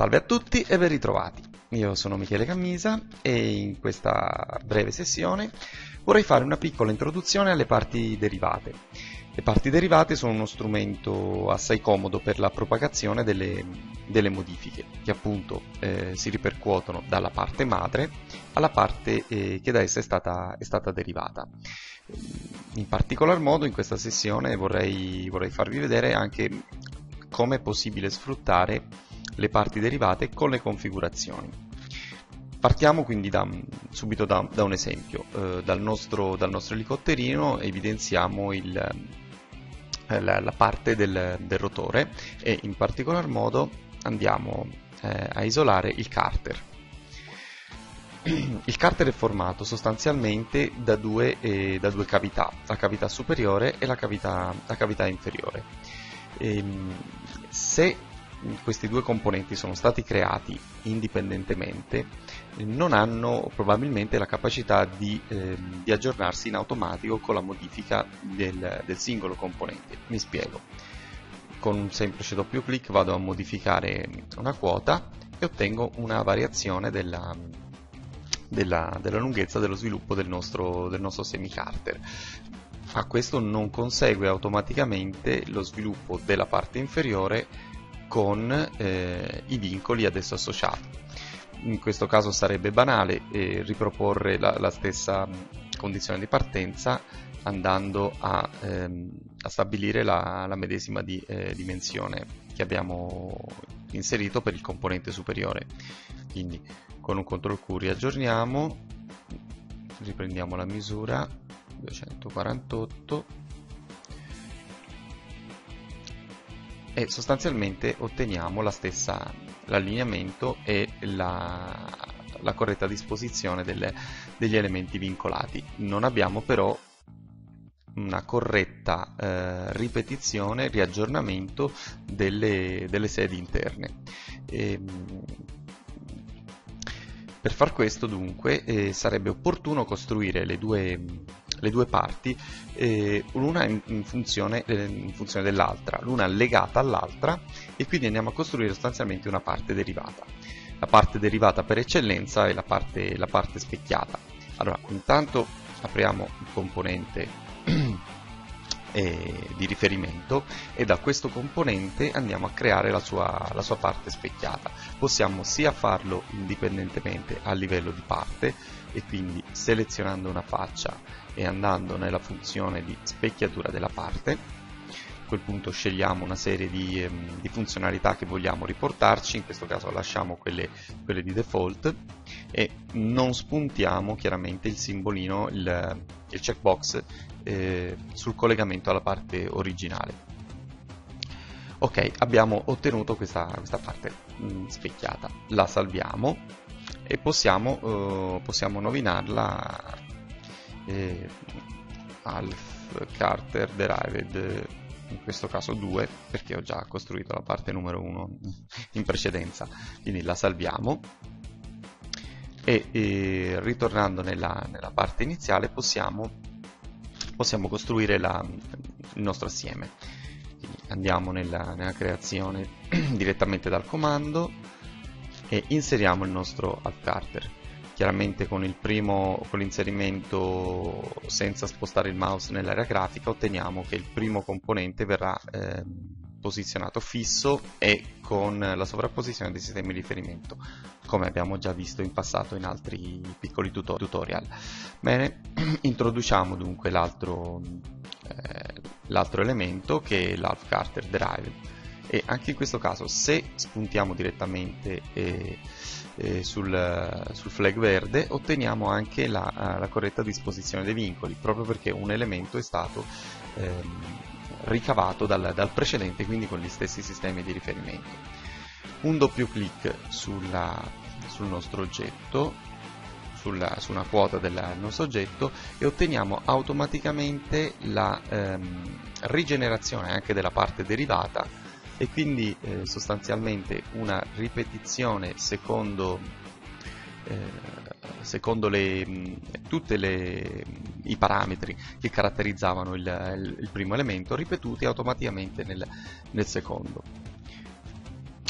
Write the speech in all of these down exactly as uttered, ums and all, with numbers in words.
Salve a tutti e ben ritrovati. Io sono Michele Cammisa e in questa breve sessione vorrei fare una piccola introduzione alle parti derivate. Le parti derivate sono uno strumento assai comodo per la propagazione delle, delle modifiche, che appunto eh, si ripercuotono dalla parte madre alla parte eh, che da essa è stata, è stata derivata. In particolar modo in questa sessione vorrei, vorrei farvi vedere anche come è possibile sfruttare le parti derivate con le configurazioni. Partiamo quindi da, subito da, da un esempio. Eh, dal, nostro, dal nostro elicotterino evidenziamo il, eh, la, la parte del, del rotore e in particolar modo andiamo eh, a isolare il carter. Il carter è formato sostanzialmente da due, eh, da due cavità, la cavità superiore e la cavità, la cavità inferiore. E, se questi due componenti sono stati creati indipendentemente, non hanno probabilmente la capacità di, eh, di aggiornarsi in automatico con la modifica del, del singolo componente. Mi spiego. Con un semplice doppio clic vado a modificare una quota e ottengo una variazione della, della, della lunghezza dello sviluppo del nostro, del nostro semicarter. A questo non consegue automaticamente lo sviluppo della parte inferiore con eh, i vincoli ad esso associati. In questo caso sarebbe banale eh, riproporre la, la stessa condizione di partenza andando a, ehm, a stabilire la, la medesima di, eh, dimensione che abbiamo inserito per il componente superiore. Quindi con un control Q riaggiorniamo, riprendiamo la misura duecentoquarantotto e sostanzialmente otteniamo la stessa, l'allineamento e la, la corretta disposizione delle, degli elementi vincolati. Non abbiamo però una corretta eh, ripetizione, riaggiornamento delle, delle sedi interne. E, per far questo dunque eh, sarebbe opportuno costruire le due le due parti, eh, l'una in, in, funzione, eh, in funzione dell'altra, l'una legata all'altra, e quindi andiamo a costruire sostanzialmente una parte derivata. La parte derivata per eccellenza è la parte, la parte specchiata. Allora, intanto apriamo il componente eh, di riferimento e da questo componente andiamo a creare la sua, la sua parte specchiata. Possiamo sia farlo indipendentemente a livello di parte, e quindi selezionando una faccia e andando nella funzione di specchiatura della parte. A quel punto scegliamo una serie di, ehm, di funzionalità che vogliamo riportarci, in questo caso lasciamo quelle, quelle di default e non spuntiamo chiaramente il simbolino, il, il checkbox eh, sul collegamento alla parte originale. Ok, abbiamo ottenuto questa, questa parte mh, specchiata, la salviamo e possiamo, uh, possiamo nominarla eh, Alf Carter Derived, in questo caso due, perché ho già costruito la parte numero uno in precedenza, quindi la salviamo e, e ritornando nella, nella parte iniziale possiamo, possiamo costruire la, il nostro assieme. Quindi andiamo nella, nella creazione direttamente dal comando e inseriamo il nostro Alf Carter. Chiaramente con il primo, con l'inserimento senza spostare il mouse nell'area grafica, otteniamo che il primo componente verrà eh, posizionato fisso e con la sovrapposizione dei sistemi di riferimento, come abbiamo già visto in passato in altri piccoli tutorial. Bene, introduciamo dunque l'altro eh, l'altro elemento che è l'Alf Carter Derived. E anche in questo caso, se spuntiamo direttamente eh, eh, sul, sul flag verde, otteniamo anche la, la corretta disposizione dei vincoli, proprio perché un elemento è stato ehm, ricavato dal, dal precedente, quindi con gli stessi sistemi di riferimento. Un doppio clic sulla, sul nostro oggetto, sulla, su una quota del nostro oggetto, e otteniamo automaticamente la ehm, rigenerazione anche della parte derivata, e quindi eh, sostanzialmente una ripetizione secondo, eh, secondo le, tutti i parametri che caratterizzavano il, il, il primo elemento, ripetuti automaticamente nel, nel secondo.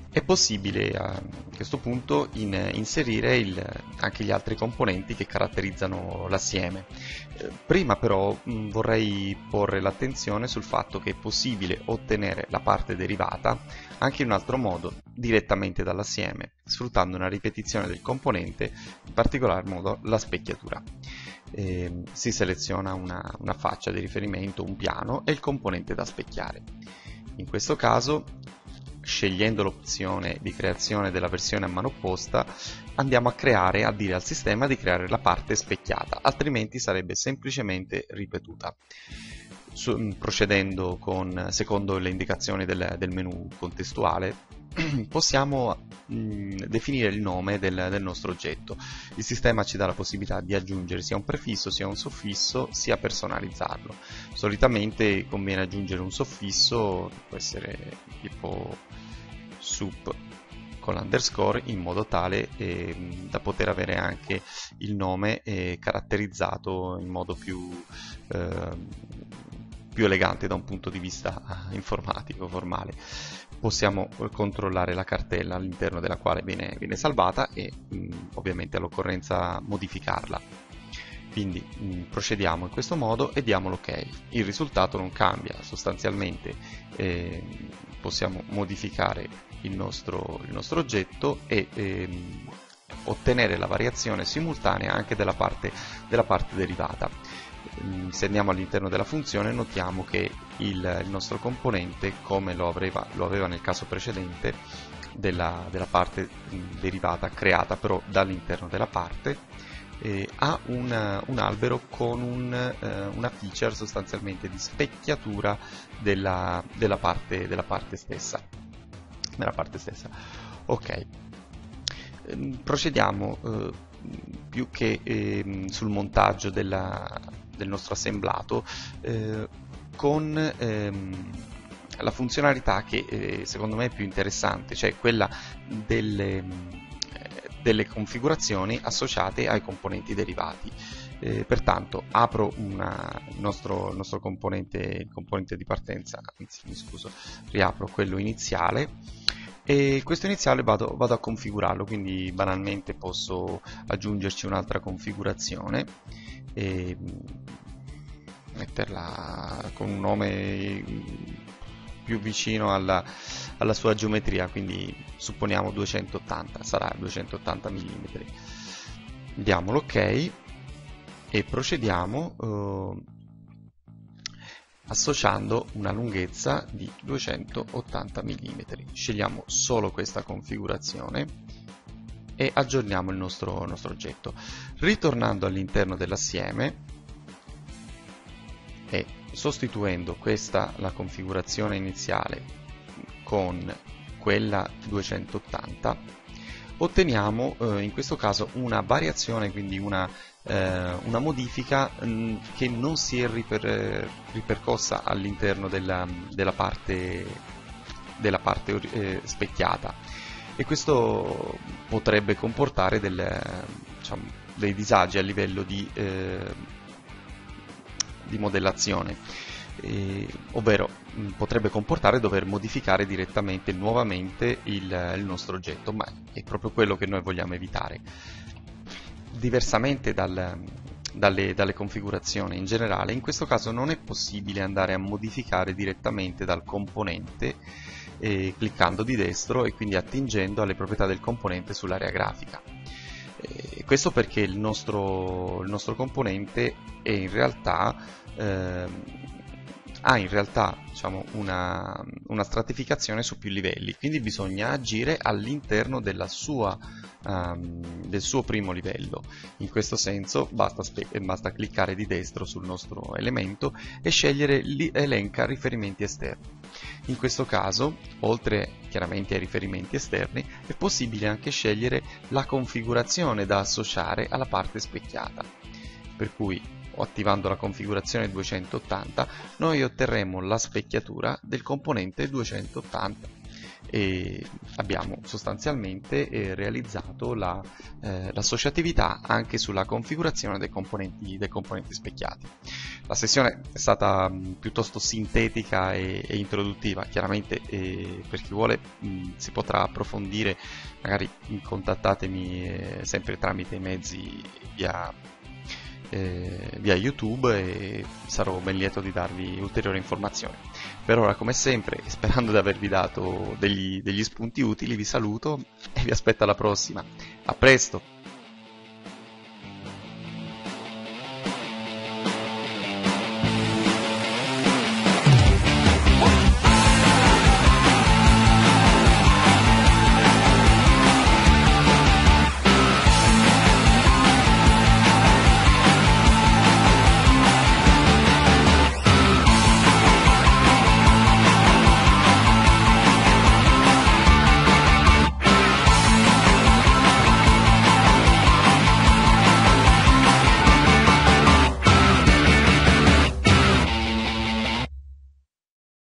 È possibile a questo punto in, inserire il, anche gli altri componenti che caratterizzano l'assieme. Eh, prima però mh, vorrei porre l'attenzione sul fatto che è possibile ottenere la parte derivata anche in un altro modo, direttamente dall'assieme, sfruttando una ripetizione del componente, in particolar modo la specchiatura. Eh, si seleziona una, una faccia di riferimento, un piano e il componente da specchiare. In questo caso, scegliendo l'opzione di creazione della versione a mano opposta, andiamo a creare, a dire al sistema di creare la parte specchiata, altrimenti sarebbe semplicemente ripetuta. Su, procedendo con, secondo le indicazioni del, del menu contestuale, possiamo mh, definire il nome del, del nostro oggetto. Il sistema ci dà la possibilità di aggiungere sia un prefisso sia un soffisso, sia personalizzarlo. Solitamente conviene aggiungere un soffisso, può essere tipo sup con l'underscore, in modo tale eh, da poter avere anche il nome eh, caratterizzato in modo più, eh, più elegante da un punto di vista informatico, formale. Possiamo controllare la cartella all'interno della quale viene, viene salvata e mh, ovviamente all'occorrenza modificarla. Quindi mh, procediamo in questo modo e diamo l'ok. Il risultato non cambia, sostanzialmente eh, possiamo modificare il nostro, il nostro oggetto e ehm, ottenere la variazione simultanea anche della parte, della parte derivata. Se andiamo all'interno della funzione, notiamo che il, il nostro componente, come lo aveva, lo aveva nel caso precedente della, della parte derivata creata però dall'interno della parte, eh, ha un, un albero con un, eh, una feature sostanzialmente di specchiatura della, della, parte, della parte stessa. Della parte stessa. Ok. Procediamo eh, più che eh, sul montaggio della, del nostro assemblato eh, con ehm, la funzionalità che eh, secondo me è più interessante, cioè quella delle, delle configurazioni associate ai componenti derivati. Eh, pertanto apro una, il, nostro, il nostro componente, il componente di partenza, anzi mi scuso, riapro quello iniziale. E questo iniziale vado, vado a configurarlo, quindi banalmente posso aggiungerci un'altra configurazione e metterla con un nome più vicino alla, alla sua geometria, quindi supponiamo duecentottanta, sarà duecentottanta millimetri. Diamo l'ok e procediamo eh, associando una lunghezza di duecentottanta millimetri. Scegliamo solo questa configurazione e aggiorniamo il nostro, il nostro oggetto. Ritornando all'interno dell'assieme e sostituendo questa, la configurazione iniziale, con quella duecentottanta, otteniamo eh, in questo caso una variazione, quindi una una modifica mh, che non si è riper, ripercossa all'interno della, della parte, della parte eh, specchiata, e questo potrebbe comportare del, diciamo, dei disagi a livello di, eh, di modellazione, eh, ovvero mh, potrebbe comportare dover modificare direttamente nuovamente il, il nostro oggetto, ma è proprio quello che noi vogliamo evitare. Diversamente dal, dalle, dalle configurazioni in generale, in questo caso non è possibile andare a modificare direttamente dal componente eh, cliccando di destro e quindi attingendo alle proprietà del componente sull'area grafica. Eh, questo perché il nostro, il nostro componente è in realtà, eh, ha in realtà diciamo, una, una stratificazione su più livelli, quindi bisogna agire all'interno della sua Um, del suo primo livello. In questo senso basta, basta cliccare di destro sul nostro elemento e scegliere l'elenca riferimenti esterni. In questo caso, oltre chiaramente ai riferimenti esterni, è possibile anche scegliere la configurazione da associare alla parte specchiata, per cui attivando la configurazione duecentottanta noi otterremo la specchiatura del componente duecentottanta e abbiamo sostanzialmente eh, realizzato l'associatività la, eh, anche sulla configurazione dei componenti, dei componenti specchiati. la sessione è stata mh, piuttosto sintetica e, e introduttiva. Chiaramente eh, per chi vuole mh, si potrà approfondire, magari contattatemi eh, sempre tramite i mezzi via, eh, via YouTube, e sarò ben lieto di darvi ulteriori informazioni. Per ora, come sempre, sperando di avervi dato degli, degli spunti utili, vi saluto e vi aspetto alla prossima. A presto!